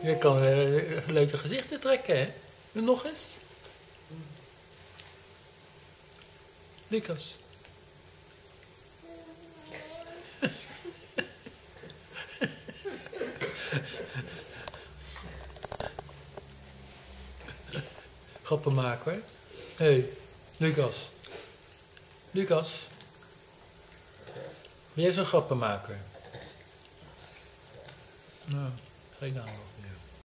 Je kan leuke gezichten trekken, hè? Doe nog eens. Lucas. Grappen maken, hoor. Hé, hey, Lucas. Lucas. Ben jij zo'n grappenmaker? Nou, geen aandacht meer.